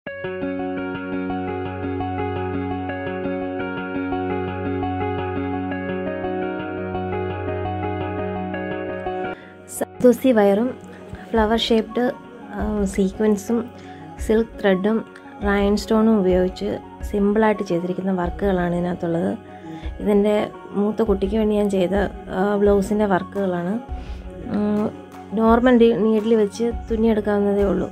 ദോസി വയറും flower shaped സീക്വൻസും silk ത്രെഡും റൈൻ സ്റ്റോണും ഉപയോഗിച്ച് സിമ്പിളായിട്ട് ചെയ്തിരിക്കുന്ന വർക്കുകളാണ് ഇതിനകത്തുള്ളത്. ഇതിൻ്റെ മൂത്ത കുട്ടിക്ക് വേണ്ടി ഞാൻ ചെയ്ത ബ്ലൗസിൻ്റെ വർക്കുകളാണ്. നോർമൽ നീഡിൽ വെച്ച് തുന്നിയെടുക്കാവുന്നതേ ഉള്ളൂ.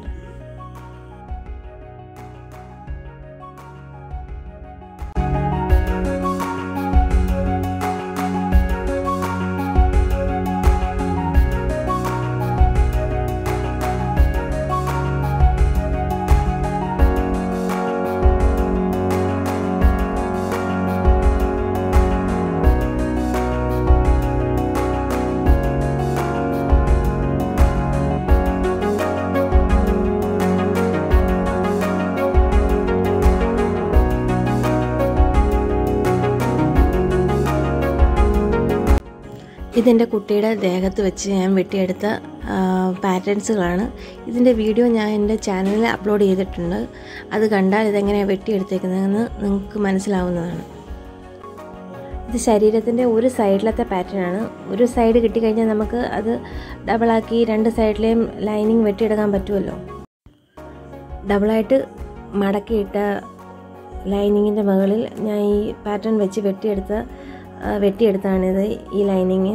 ഇതെൻ്റെ കുട്ടിയുടെ ദേഹത്ത് വെച്ച് ഞാൻ വെട്ടിയെടുത്ത പാറ്റേൺസുകളാണ്. ഇതിൻ്റെ വീഡിയോ ഞാൻ എൻ്റെ ചാനലിൽ അപ്ലോഡ് ചെയ്തിട്ടുണ്ട്. അത് കണ്ടാൽ ഇതെങ്ങനെയാണ് വെട്ടിയെടുത്തേക്കുന്നതെന്ന് നിങ്ങൾക്ക് മനസ്സിലാവുന്നതാണ്. ഇത് ശരീരത്തിൻ്റെ ഒരു സൈഡിലത്തെ പാറ്റേണാണ്. ഒരു സൈഡ് കിട്ടിക്കഴിഞ്ഞാൽ നമുക്ക് അത് ഡബിളാക്കി രണ്ട് സൈഡിലെയും ലൈനിങ് വെട്ടിയെടുക്കാൻ പറ്റുമല്ലോ. ഡബിളായിട്ട് മടക്കിയിട്ട ലൈനിങ്ങിൻ്റെ മുകളിൽ ഞാൻ ഈ പാറ്റേൺ വെച്ച് വെട്ടിയെടുത്താണിത്. ഈ ലൈനിങ്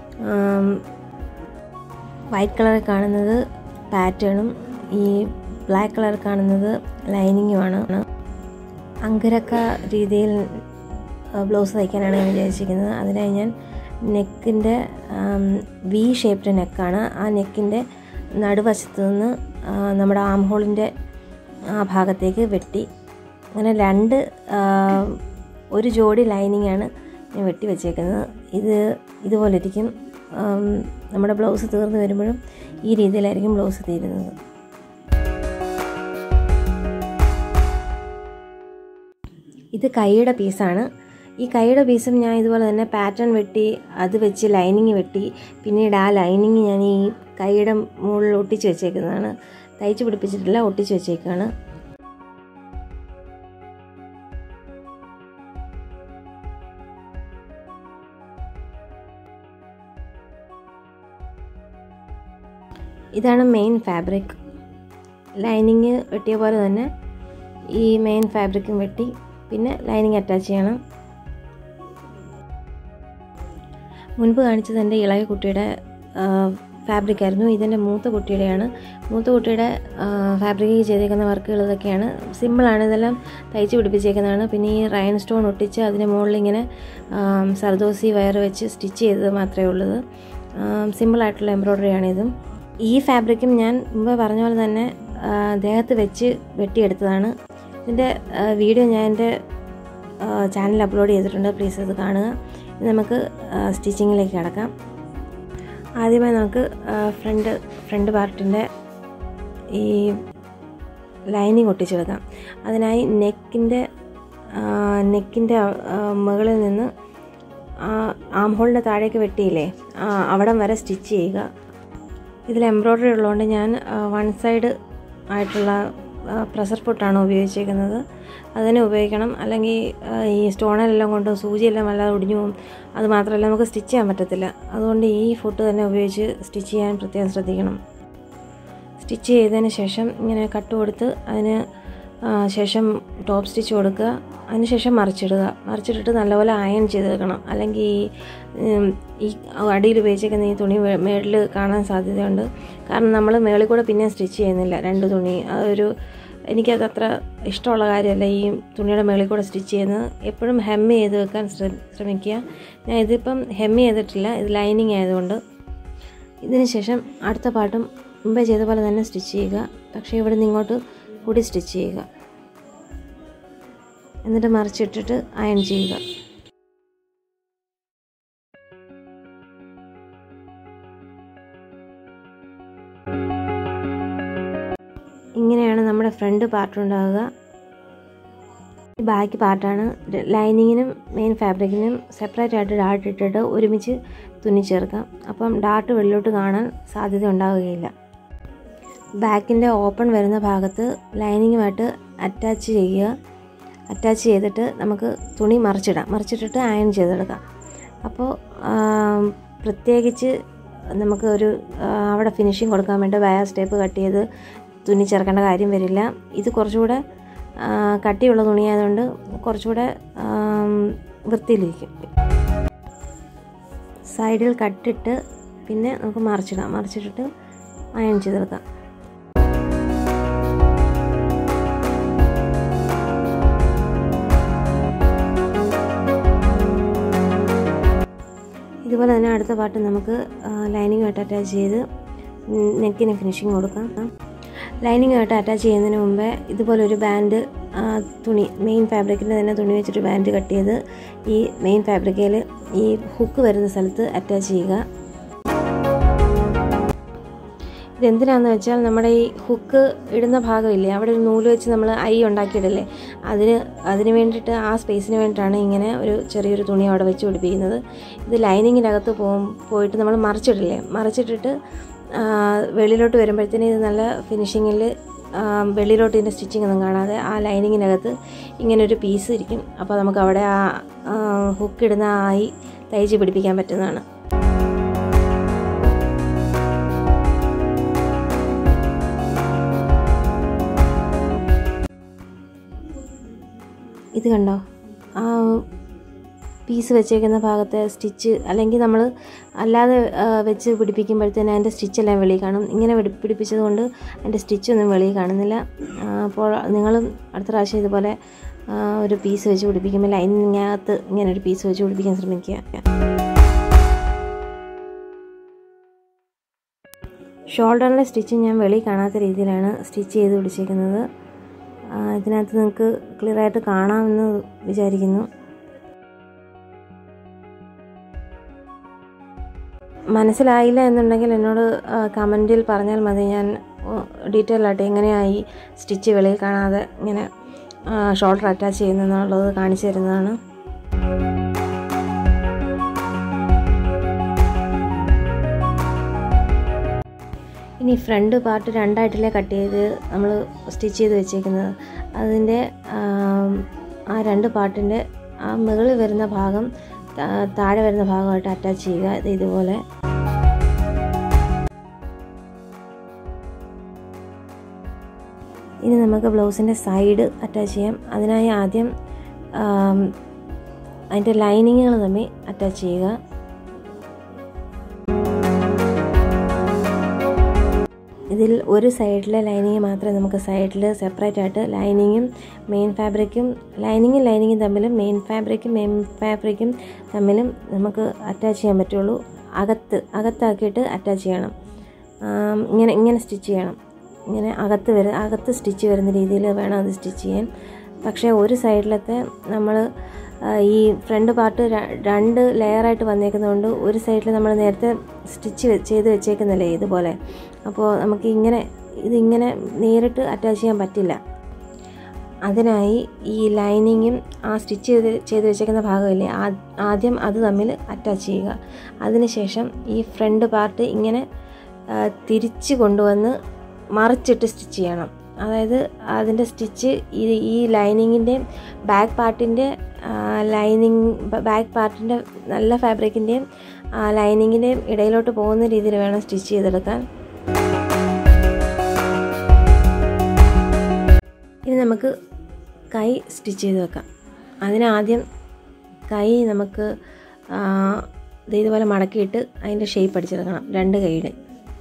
വൈറ്റ് കളറിൽ കാണുന്നത് പാറ്റേണും ഈ ബ്ലാക്ക് കളറിൽ കാണുന്നത് ലൈനിങ്ങുമാണ്. അങ്കരക്ക രീതിയിൽ ബ്ലൗസ് തയ്ക്കാനാണ് ഞാൻ വിചാരിച്ചിരിക്കുന്നത്. അതിനായി ഞാൻ നെക്കിൻ്റെ വി ഷേപ്ഡ് നെക്കാണ്. ആ നെക്കിൻ്റെ നടുവശത്ത് നിന്ന് നമ്മുടെ ആം ഹോളിൻ്റെ ആ ഭാഗത്തേക്ക് വെട്ടി അങ്ങനെ ഒരു ജോഡി ലൈനിങ്ങാണ് ഞാൻ വെട്ടി വെച്ചേക്കുന്നത്. ഇതുപോലെ ഇരിക്കും. നമ്മുടെ ബ്ലൗസ് തീർന്ന് വരുമ്പോഴും ഈ രീതിയിലായിരിക്കും ബ്ലൗസ് തീരുന്നത്. ഇത് കൈയുടെ പീസാണ്. ഈ കൈയുടെ പീസും ഞാൻ ഇതുപോലെ തന്നെ പാറ്റേൺ വെട്ടി അത് വെച്ച് ലൈനിങ് വെട്ടി പിന്നീട് ആ ലൈനിങ് ഞാൻ ഈ കൈയുടെ മുകളിൽ ഒട്ടിച്ച് വെച്ചേക്കുന്നതാണ്. തയ്ച്ച് പിടിപ്പിച്ചിട്ടില്ല, ഒട്ടിച്ച് വെച്ചേക്കാണ്. ഇതാണ് മെയിൻ ഫാബ്രിക്. ലൈനിങ് വെട്ടിയ പോലെ തന്നെ ഈ മെയിൻ ഫാബ്രിക്കും വെട്ടി പിന്നെ ലൈനിങ് അറ്റാച്ച് ചെയ്യണം. മുൻപ് കാണിച്ചത് എൻ്റെ ഇളയ കുട്ടിയുടെ ഫാബ്രിക്കായിരുന്നു. ഇതെൻ്റെ മൂത്ത കുട്ടിയുടെയാണ്. മൂത്ത കുട്ടിയുടെ ഫാബ്രിക് ചെയ്തേക്കുന്ന വർക്കുകൾ ഇതൊക്കെയാണ്. സിമ്പിളാണ്. ഇതെല്ലാം തയ്ച്ച് പിടിപ്പിച്ചേക്കുന്നതാണ്. പിന്നെ ഈ റൈൻ സ്റ്റോൺ ഒട്ടിച്ച് അതിന് മുകളിൽ ഇങ്ങനെ സർദോസി വയർ വെച്ച് സ്റ്റിച്ച് ചെയ്തത് മാത്രമേ ഉള്ളത്. സിമ്പിളായിട്ടുള്ള എംബ്രോയ്ഡറിയാണിതും. ഈ ഫാബ്രിക്കും ഞാൻ മുമ്പ് പറഞ്ഞ പോലെ തന്നെ ദേഹത്ത് വെച്ച് വെട്ടിയെടുത്തതാണ്. ഇതിൻ്റെ വീഡിയോ ഞാൻ എൻ്റെ ചാനലിൽ അപ്ലോഡ് ചെയ്തിട്ടുണ്ട്. പ്ലീസ് അത് കാണുക. ഇനി നമുക്ക് സ്റ്റിച്ചിങ്ങിലേക്ക് കടക്കാം. ആദ്യമായി നമുക്ക് ഫ്രണ്ട് പാർട്ടിൻ്റെ ഈ ലൈനിങ് ഒട്ടിച്ചെടുക്കാം. അതിനായി നെക്കിൻ്റെ മുകളിൽ നിന്ന് ആം ഹോളിൻ്റെ താഴേക്ക് വെട്ടിയില്ലേ, അവിടം വരെ സ്റ്റിച്ച് ചെയ്യുക. ഇതിൽ എംബ്രോയ്ഡറി ഉള്ളതുകൊണ്ട് ഞാൻ വൺ സൈഡ് ആയിട്ടുള്ള പ്രഷർ ഫുട്ടാണ് ഉപയോഗിച്ചിരിക്കുന്നത്. അതിനെ ഉപയോഗിക്കണം. അല്ലെങ്കിൽ ഈ സ്റ്റോണെല്ലാം കൊണ്ട് സൂചിയെല്ലാം വല്ലാതെ ഒടിഞ്ഞു പോകും. അത് മാത്രമല്ല നമുക്ക് സ്റ്റിച്ച് ചെയ്യാൻ പറ്റത്തില്ല. അതുകൊണ്ട് ഈ ഫുട്ട് തന്നെ ഉപയോഗിച്ച് സ്റ്റിച്ച് ചെയ്യാൻ പ്രത്യേകം ശ്രദ്ധിക്കണം. സ്റ്റിച്ച് ചെയ്തതിന് ശേഷം ഇങ്ങനെ കട്ട് കൊടുത്ത് അതിന് ശേഷം ടോപ്പ് സ്റ്റിച്ച് കൊടുക്കുക. അതിനുശേഷം മറിച്ചിട്ടിട്ട് നല്ലപോലെ അയൺ ചെയ്തെടുക്കണം. അല്ലെങ്കിൽ ഈ അടിയിൽ ഉപയോഗിച്ചേക്കുന്ന ഈ തുണി മേളിൽ കാണാൻ സാധ്യതയുണ്ട്. കാരണം നമ്മൾ മേളിൽ കൂടെ പിന്നെ സ്റ്റിച്ച് ചെയ്യുന്നില്ല രണ്ട് തുണി. എനിക്കത് അത്ര ഇഷ്ടമുള്ള കാര്യമല്ല ഈ തുണിയുടെ മേളിൽ കൂടെ സ്റ്റിച്ച് ചെയ്യുന്നത്. എപ്പോഴും ഹെം ചെയ്ത് വെക്കാൻ ശ്രമിക്കുക. ഞാൻ ഇതിപ്പം ഹെം ചെയ്തിട്ടില്ല, ഇത് ലൈനിങ് ആയതുകൊണ്ട്. ഇതിന് ശേഷം അടുത്ത പാർട്ടും മുമ്പേ ചെയ്ത പോലെ തന്നെ സ്റ്റിച്ച് ചെയ്യുക. പക്ഷേ ഇവിടെ നിന്ന് ഇങ്ങോട്ട് കൂടി സ്റ്റിച്ച് ചെയ്യുക. എന്നിട്ട് മറിച്ചിട്ടിട്ട് അയൺ ചെയ്യുക. ഇങ്ങനെയാണ് നമ്മുടെ ഫ്രണ്ട് പാർട്ട് ഉണ്ടാവുക. ബാക്ക് പാർട്ടാണ്. ലൈനിങ്ങിനും മെയിൻ ഫാബ്രിക്കിനും സെപ്പറേറ്റ് ആയിട്ട് ഡാർട്ട് ഇട്ടിട്ട് ഒരുമിച്ച് തുന്നി ചേർക്കാം. അപ്പം ഡാർട്ട് വെളിലോട്ട് കാണാൻ സാധ്യത ഉണ്ടാവുകയില്ല. ബാക്കിൻ്റെ ഓപ്പൺ വരുന്ന ഭാഗത്ത് ലൈനിങ്ങുമായിട്ട് അറ്റാച്ച് ചെയ്യുക. അറ്റാച്ച് ചെയ്തിട്ട് നമുക്ക് തുണി മറിച്ചിട്ടിട്ട് അയൺ ചെയ്തെടുക്കാം. അപ്പോൾ പ്രത്യേകിച്ച് നമുക്ക് അവിടെ ഫിനിഷിങ് കൊടുക്കാൻ വേണ്ടി ബയാസ് ടേപ്പ് കട്ട് ചെയ്ത് തുന്നി ചേർക്കേണ്ട കാര്യം വരില്ല. ഇത് കുറച്ചുകൂടെ കട്ടിയുള്ള തുണിയായതുകൊണ്ട് കുറച്ചുകൂടെ വൃത്തിയിലിരിക്കും. സൈഡിൽ കട്ടിട്ട് പിന്നെ നമുക്ക് മറിച്ചിട്ടിട്ട് അയൺ ചെയ്തെടുക്കാം. ഇതുപോലെ തന്നെ അടുത്ത പാർട്ട് നമുക്ക് ലൈനിങ്ങുമായിട്ട് അറ്റാച്ച് ചെയ്ത് നെക്കിന് ഫിനിഷിങ് കൊടുക്കാം. ലൈനിങ്ങുമായിട്ട് അറ്റാച്ച് ചെയ്യുന്നതിന് മുമ്പേ ഇതുപോലൊരു ബാൻഡ് തുണി, മെയിൻ ഫാബ്രിക്കിൻ്റെ തന്നെ തുണി വെച്ചിട്ട് ബാൻഡ് കട്ട് ചെയ്ത് ഈ മെയിൻ ഫാബ്രിക്കയിൽ ഈ ഹുക്ക് വരുന്ന സ്ഥലത്ത് അറ്റാച്ച് ചെയ്യുക. ഇതെന്തിനാണെന്ന് വെച്ചാൽ നമ്മുടെ ഈ ഹുക്ക് ഇടുന്ന ഭാഗമില്ലേ, അവിടെ ഒരു നൂല് വെച്ച് നമ്മൾ ഐ ഉണ്ടാക്കിയിടല്ലേ, അതിന് വേണ്ടിയിട്ട്, ആ സ്പേസിന് വേണ്ടിയിട്ടാണ് ഇങ്ങനെ ഒരു ചെറിയൊരു തുണി അവിടെ വെച്ച് പിടിപ്പിക്കുന്നത്. ഇത് ലൈനിങ്ങിനകത്ത് പോയിട്ട് നമ്മൾ മറിച്ചിട്ടിട്ട് വെളിയിലോട്ട് വരുമ്പോഴത്തേന് ഇത് നല്ല ഫിനിഷിങ്ങിൽ വെളിയിലോട്ട് ഇതിൻ്റെ സ്റ്റിച്ചിങ് ഒന്നും കാണാതെ ആ ലൈനിങ്ങിനകത്ത് ഇങ്ങനൊരു പീസ് ഇരിക്കും. അപ്പോൾ നമുക്ക് അവിടെ ആ ഹുക്ക് ഇടുന്ന ആയി തയ്ച്ച് പിടിപ്പിക്കാൻ പറ്റുന്നതാണ്. ഇത് കണ്ടോ, ആ പീസ് വെച്ചേക്കുന്ന ഭാഗത്തെ സ്റ്റിച്ച്, അല്ലെങ്കിൽ നമ്മൾ അല്ലാതെ വെച്ച് പിടിപ്പിക്കുമ്പോഴത്തേന് അതിൻ്റെ സ്റ്റിച്ചെല്ലാം വെളിയിൽ കാണും. ഇങ്ങനെ പിടിപ്പിച്ചത് കൊണ്ട് അതിൻ്റെ സ്റ്റിച്ചൊന്നും വെളിയിൽ കാണുന്നില്ല. അപ്പോൾ നിങ്ങളും അടുത്ത പ്രാവശ്യം ഇതുപോലെ ഒരു പീസ് വെച്ച് പിടിപ്പിക്കുമ്പോൾ ലൈനിങ്ങകത്ത് ഇങ്ങനെ ഒരു പീസ് വെച്ച് പിടിപ്പിക്കാൻ ശ്രമിക്കുക. ഷോൾഡറിലെ സ്റ്റിച്ച് ഞാൻ വെളിയിൽ കാണാത്ത രീതിയിലാണ് സ്റ്റിച്ച് ചെയ്ത് പിടിച്ചേക്കുന്നത്. ഇതിനകത്ത് നിങ്ങൾക്ക് ക്ലിയറായിട്ട് കാണാമെന്ന് വിചാരിക്കുന്നു. മനസ്സിലായില്ല എന്നുണ്ടെങ്കിൽ എന്നോട് കമൻറ്റിൽ പറഞ്ഞാൽ മതി. ഞാൻ ഡീറ്റെയിൽ ആയിട്ട് എങ്ങനെയായി സ്റ്റിച്ച് വെളിയിൽ കാണാതെ ഇങ്ങനെ ഷോൾഡർ അറ്റാച്ച് ചെയ്യുന്നതെന്നുള്ളത് കാണിച്ചു തരുന്നതാണ്. ഇനി ഫ്രണ്ട് പാർട്ട് രണ്ടായിട്ടല്ലേ കട്ട് ചെയ്ത് നമ്മൾ സ്റ്റിച്ച് ചെയ്ത് വെച്ചേക്കുന്നത്. അതിൻ്റെ ആ രണ്ട് പാർട്ടിൻ്റെ ആ മുകളിൽ വരുന്ന ഭാഗം താഴെ വരുന്ന ഭാഗമായിട്ട് അറ്റാച്ച് ചെയ്യുക. ഇതുപോലെ ഇനി നമുക്ക് ബ്ലൗസിൻ്റെ സൈഡ് അറ്റാച്ച് ചെയ്യാം. അതിനായി ആദ്യം അതിൻ്റെ ലൈനിങ്ങുകൾ തമ്മിൽ അറ്റാച്ച് ചെയ്യുക. ഇതിൽ ഒരു സൈഡിലെ ലൈനിങ് മാത്രമേ നമുക്ക് സൈഡിൽ സെപ്പറേറ്റ് ആയിട്ട് ലൈനിങ്ങും മെയിൻ ഫാബ്രിക്കും തമ്മിലും മെയിൻ ഫാബ്രിക്കും തമ്മിലും നമുക്ക് അറ്റാച്ച് ചെയ്യാൻ പറ്റുള്ളൂ. അകത്താക്കിയിട്ട് അറ്റാച്ച് ചെയ്യണം. ഇങ്ങനെ സ്റ്റിച്ച് ചെയ്യണം. ഇങ്ങനെ അകത്ത് സ്റ്റിച്ച് വരുന്ന രീതിയിൽ വേണം അത് സ്റ്റിച്ച് ചെയ്യാൻ. പക്ഷേ ഒരു സൈഡിലത്തെ നമ്മൾ ഈ ഫ്രണ്ട് പാർട്ട് രണ്ട് ലെയറായിട്ട് വന്നേക്കുന്നതുകൊണ്ട് ഒരു സൈഡിൽ നമ്മൾ നേരത്തെ സ്റ്റിച്ച് ചെയ്ത് വെച്ചേക്കുന്നില്ലേ ഇതുപോലെ, അപ്പോൾ നമുക്ക് ഇതിങ്ങനെ നേരിട്ട് അറ്റാച്ച് ചെയ്യാൻ പറ്റില്ല. അതിനായി ഈ ലൈനിങ്ങും ആ സ്റ്റിച്ച് ചെയ്ത് വെച്ചേക്കുന്ന ഭാഗമില്ലേ, ആദ്യം അത് തമ്മിൽ അറ്റാച്ച് ചെയ്യുക. അതിനുശേഷം ഈ ഫ്രണ്ട് പാർട്ട് ഇങ്ങനെ തിരിച്ച് കൊണ്ടുവന്ന് മറിച്ചിട്ട് സ്റ്റിച്ച് ചെയ്യണം. അതായത് അതിൻ്റെ സ്റ്റിച്ച് ഈ ലൈനിങ്ങിൻ്റെയും ബാക്ക് പാർട്ടിൻ്റെ നല്ല ഫാബ്രിക്കിൻ്റെയും ലൈനിങ്ങിൻ്റെയും ഇടയിലോട്ട് പോകുന്ന രീതിയിൽ വേണം സ്റ്റിച്ച് ചെയ്തെടുക്കാൻ. ഇനി നമുക്ക് കൈ സ്റ്റിച്ച് ചെയ്ത് വെക്കാം. അതിനാദ്യം കൈ നമുക്ക് ഇതുപോലെ മടക്കിയിട്ട് അതിൻ്റെ ഷേപ്പ് അടിച്ചെടുക്കണം. രണ്ട് കൈയുടെ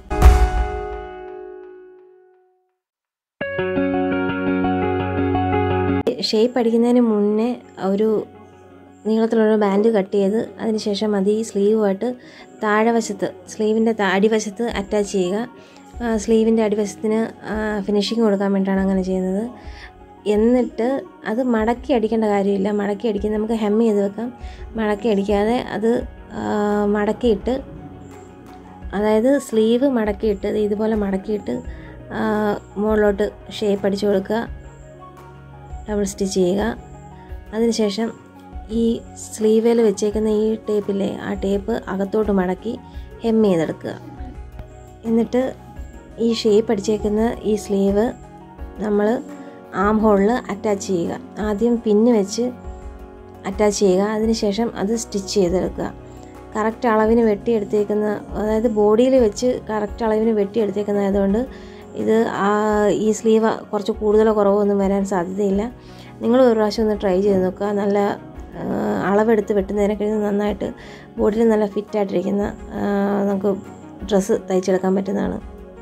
ഷേപ്പ് അടിക്കുന്നതിന് മുന്നേ ഒരു നീളത്തിലുള്ള ബാൻഡ് കട്ട് ചെയ്ത് അതിനുശേഷം അത് ഈ സ്ലീവുമായിട്ട് സ്ലീവിൻ്റെ അടിവശത്ത് അറ്റാച്ച് ചെയ്യുക. സ്ലീവിൻ്റെ അടിവശത്തിന് ഫിനിഷിങ് കൊടുക്കാൻ വേണ്ടിയിട്ടാണ് അങ്ങനെ ചെയ്യുന്നത്. എന്നിട്ട് അത് മടക്കി അടിക്കേണ്ട കാര്യമില്ല. നമുക്ക് ഹെം ചെയ്ത് വെക്കാം. മടക്കി അടിക്കാതെ അത് മടക്കിയിട്ട്, അതായത് സ്ലീവ് മടക്കിയിട്ട് ഇതുപോലെ മടക്കിയിട്ട് മുകളിലോട്ട് ഷേപ്പ് അടിച്ചു കൊടുക്കുക. ഡബിൾ സ്റ്റിച്ച് ചെയ്യുക. അതിനുശേഷം ഈ സ്ലീവിൽ വെച്ചേക്കുന്ന ഈ ടേപ്പില്ലേ, ആ ടേപ്പ് അകത്തോട്ട് മടക്കി ഹെം ചെയ്തെടുക്കുക. എന്നിട്ട് ഈ ഷേപ്പ് അടിച്ചേക്കുന്ന ഈ സ്ലീവ് നമ്മൾ ആം ഹോളിൽ അറ്റാച്ച് ചെയ്യുക. ആദ്യം പിന്ന് വെച്ച് അറ്റാച്ച് ചെയ്യുക, അതിനുശേഷം അത് സ്റ്റിച്ച് ചെയ്തെടുക്കുക. കറക്റ്റ് അളവിന് വെട്ടിയെടുത്തേക്കുന്ന, അതായത് ബോഡിയിൽ വെച്ച് കറക്റ്റ് അളവിന് വെട്ടിയെടുത്തേക്കുന്നതായതുകൊണ്ട് ഇത് ഈ സ്ലീവ് കുറച്ച് കൂടുതലോ കുറവോ ഒന്നും വരാൻ സാധ്യതയില്ല. നിങ്ങൾ ഒരു പ്രാവശ്യം ഒന്ന് ട്രൈ ചെയ്ത് നോക്കുക. നല്ല അളവെടുത്ത് വെട്ടുന്നതിനൊക്കെ നന്നായിട്ട് ബോഡിയിൽ നല്ല ഫിറ്റായിട്ടിരിക്കുന്ന നമുക്ക് ഡ്രസ്സ് തയ്ച്ചെടുക്കാൻ പറ്റുന്നതാണ്.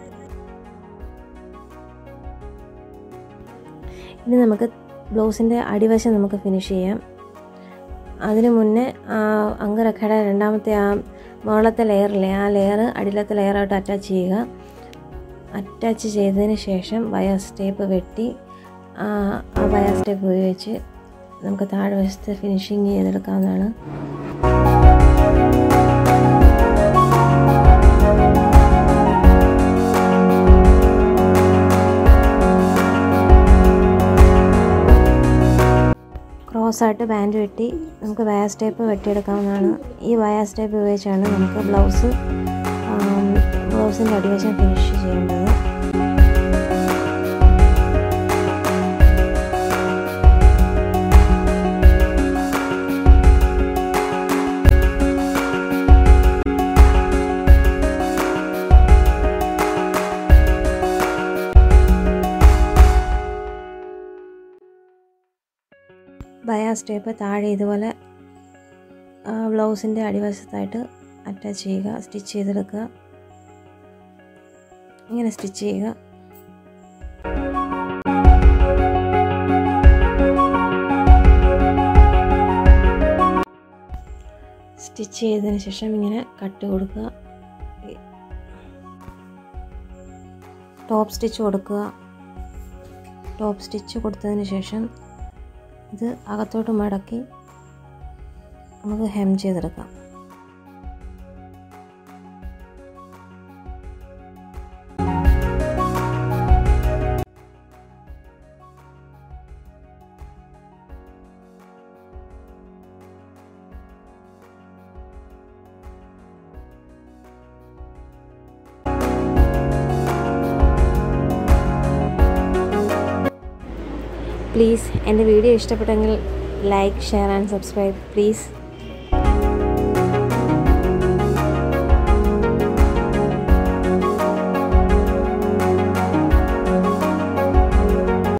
ഇനി നമുക്ക് ബ്ലൗസിൻ്റെ അടിവശം നമുക്ക് ഫിനിഷ് ചെയ്യാം. അതിന് മുന്നേ അങ്കരഖയുടെ രണ്ടാമത്തെ മുകളിലത്തെ ലെയറില്ലേ, ആ ലെയർ അടിയിലത്തെ ലെയറായിട്ട് അറ്റാച്ച് ചെയ്യുക. അറ്റാച്ച് ചെയ്തതിന് ശേഷം ബയാസ് ടേപ്പ് വെട്ടി ആ ബയാസ് ടേപ്പ് ഉപയോഗിച്ച് നമുക്ക് താഴെ വശത്ത് ഫിനിഷിങ് ചെയ്തെടുക്കാവുന്നതാണ്. ക്രോസായിട്ട് ബാൻഡ് വെട്ടി നമുക്ക് ബയാസ് ടേപ്പ് വെട്ടിയെടുക്കാവുന്നതാണ്. ഈ ബയാസ് ടേപ്പ് ഉപയോഗിച്ചാണ് നമുക്ക് ബ്ലൗസിൻ്റെ അടിവശം ഫിനിഷ് ചെയ്യേണ്ടത്. ബയാസ് ടേപ്പ് താഴെ ഇതുപോലെ ബ്ലൗസിൻ്റെ അടിവശത്തായിട്ട് അറ്റാച്ച് ചെയ്യുക, സ്റ്റിച്ച് ചെയ്തെടുക്കുക. ഇങ്ങനെ സ്റ്റിച്ച് ചെയ്യുക. സ്റ്റിച്ച് ചെയ്തതിന് ശേഷം ഇങ്ങനെ കട്ട് കൊടുക്കുക. ടോപ്പ് സ്റ്റിച്ച് കൊടുക്കുക. ടോപ്പ് സ്റ്റിച്ച് കൊടുത്തതിന് ശേഷം ഇത് അകത്തോട്ട് മടക്കി നമുക്ക് ഹെം ചെയ്തെടുക്കാം. പ്ലീസ് എൻ്റെ വീഡിയോ ഇഷ്ടപ്പെട്ടെങ്കിൽ like, share and subscribe please.